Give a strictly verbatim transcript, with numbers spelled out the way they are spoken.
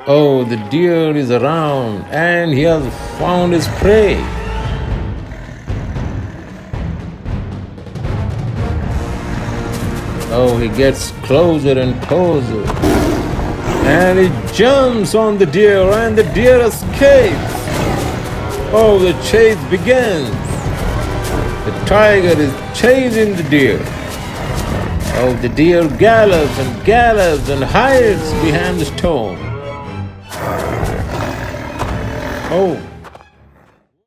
Oh, the deer is around and he has found his prey. Oh, he gets closer and closer. And he jumps on the deer and the deer escapes. Oh, the chase begins. The tiger is chasing the deer. Oh, the deer gallops and gallops and hides behind the stone. Oh,